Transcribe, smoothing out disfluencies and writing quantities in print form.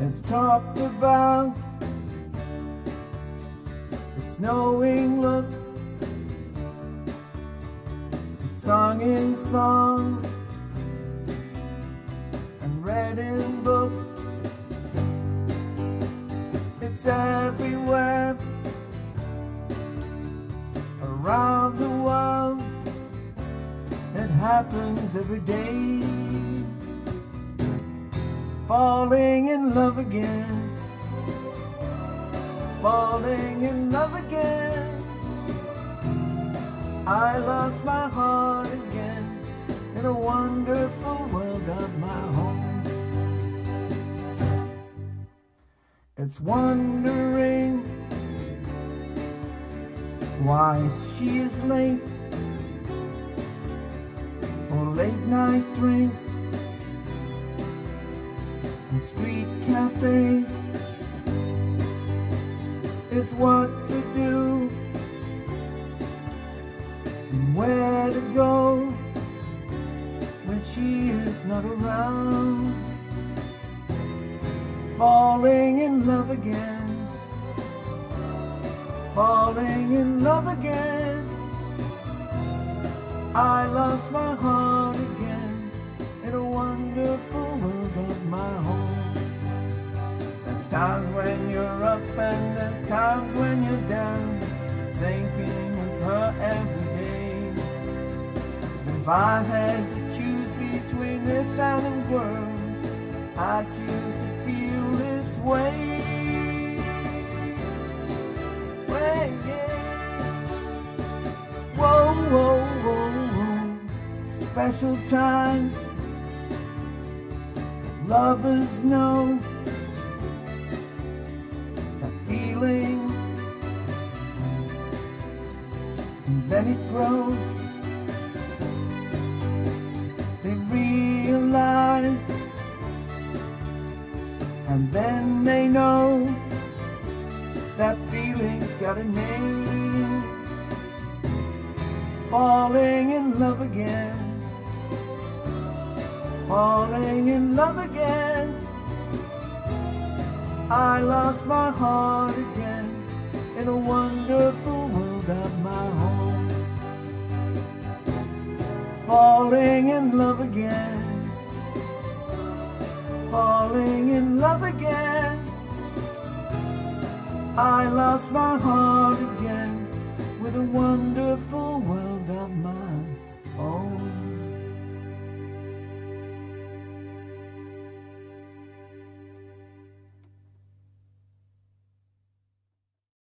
It's talked about, it's knowing looks, it's sung in songs and read in books. It's everywhere around the world. It happens every day. Falling in love again, falling in love again. I lost my heart again in a wonderful world of my home. It's wondering why she is late for late night drinks and street cafes. It's what to do and where to go when she is not around. Falling in love again, falling in love again. I lost my heart again in a wonderful world of my home. There's times when you're up and there's times when you're down, thinking of her every day. If I had to choose between this and the world, I'd choose to feel this way. Whoa, whoa, whoa, whoa. Special times lovers know that feeling, and then it grows. They realize, and then they know that feeling's got a name. Falling in love again, falling in love again. I lost my heart again in a wonderful world of my home. Falling in love again, falling in love again. I lost my heart again